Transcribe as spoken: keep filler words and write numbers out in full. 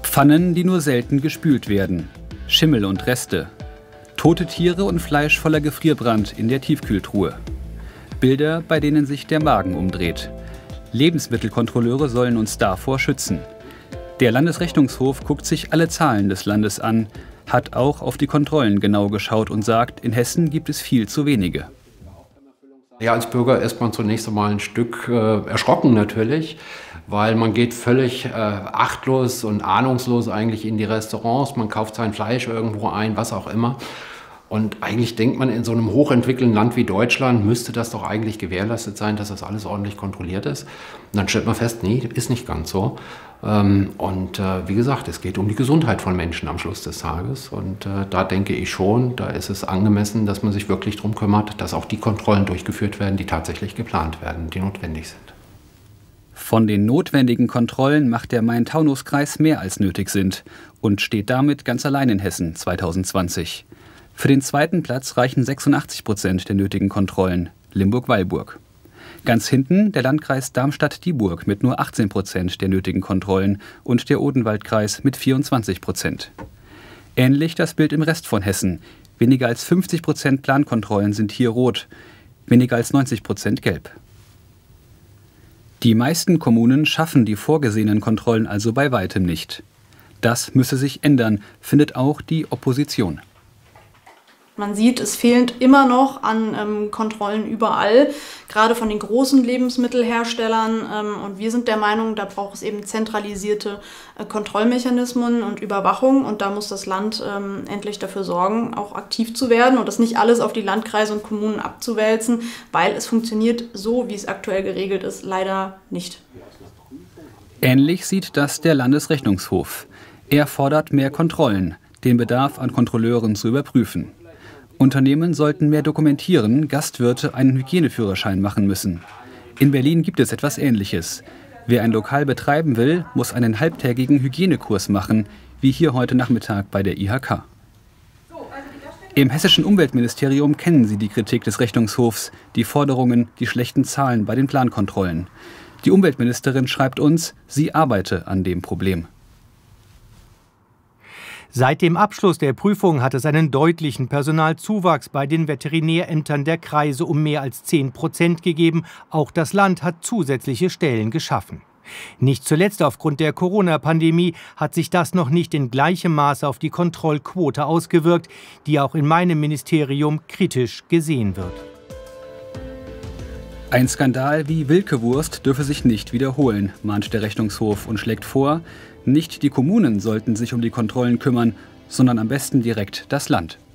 Pfannen, die nur selten gespült werden. Schimmel und Reste. Tote Tiere und Fleisch voller Gefrierbrand in der Tiefkühltruhe. Bilder, bei denen sich der Magen umdreht. Lebensmittelkontrolleure sollen uns davor schützen. Der Landesrechnungshof guckt sich alle Zahlen des Landes an, hat auch auf die Kontrollen genau geschaut und sagt, in Hessen gibt es viel zu wenige. Ja, als Bürger ist man zunächst einmal ein Stück äh, erschrocken natürlich, weil man geht völlig äh, achtlos und ahnungslos eigentlich in die Restaurants, man kauft sein Fleisch irgendwo ein, was auch immer. Und eigentlich denkt man, in so einem hochentwickelten Land wie Deutschland müsste das doch eigentlich gewährleistet sein, dass das alles ordentlich kontrolliert ist. Und dann stellt man fest, nee, ist nicht ganz so. Und wie gesagt, es geht um die Gesundheit von Menschen am Schluss des Tages. Und da denke ich schon, da ist es angemessen, dass man sich wirklich darum kümmert, dass auch die Kontrollen durchgeführt werden, die tatsächlich geplant werden, die notwendig sind. Von den notwendigen Kontrollen macht der Main-Taunus-Kreis mehr als nötig sind und steht damit ganz allein in Hessen zweitausendzwanzig. Für den zweiten Platz reichen sechsundachtzig Prozent der nötigen Kontrollen, Limburg-Weilburg. Ganz hinten der Landkreis Darmstadt-Dieburg mit nur achtzehn Prozent der nötigen Kontrollen und der Odenwaldkreis mit vierundzwanzig Prozent. Ähnlich das Bild im Rest von Hessen. Weniger als fünfzig Prozent Plankontrollen sind hier rot, weniger als neunzig Prozent gelb. Die meisten Kommunen schaffen die vorgesehenen Kontrollen also bei weitem nicht. Das müsse sich ändern, findet auch die Opposition. Man sieht, es fehlt immer noch an ähm, Kontrollen überall, gerade von den großen Lebensmittelherstellern. Ähm, und wir sind der Meinung, da braucht es eben zentralisierte äh, Kontrollmechanismen und Überwachung. Und da muss das Land ähm, endlich dafür sorgen, auch aktiv zu werden und das nicht alles auf die Landkreise und Kommunen abzuwälzen, weil es funktioniert so, wie es aktuell geregelt ist, leider nicht. Ähnlich sieht das der Landesrechnungshof. Er fordert mehr Kontrollen, den Bedarf an Kontrolleuren zu überprüfen. Unternehmen sollten mehr dokumentieren, Gastwirte einen Hygieneführerschein machen müssen. In Berlin gibt es etwas Ähnliches. Wer ein Lokal betreiben will, muss einen halbtägigen Hygienekurs machen, wie hier heute Nachmittag bei der I H K. Im hessischen Umweltministerium kennen Sie die Kritik des Rechnungshofs, die Forderungen, die schlechten Zahlen bei den Plankontrollen. Die Umweltministerin schreibt uns, sie arbeite an dem Problem. Seit dem Abschluss der Prüfung hat es einen deutlichen Personalzuwachs bei den Veterinärämtern der Kreise um mehr als zehn Prozent gegeben. Auch das Land hat zusätzliche Stellen geschaffen. Nicht zuletzt aufgrund der Corona-Pandemie hat sich das noch nicht in gleichem Maße auf die Kontrollquote ausgewirkt, die auch in meinem Ministerium kritisch gesehen wird. Ein Skandal wie Wilke-Wurst dürfe sich nicht wiederholen, mahnt der Rechnungshof und schlägt vor, nicht die Kommunen sollten sich um die Kontrollen kümmern, sondern am besten direkt das Land.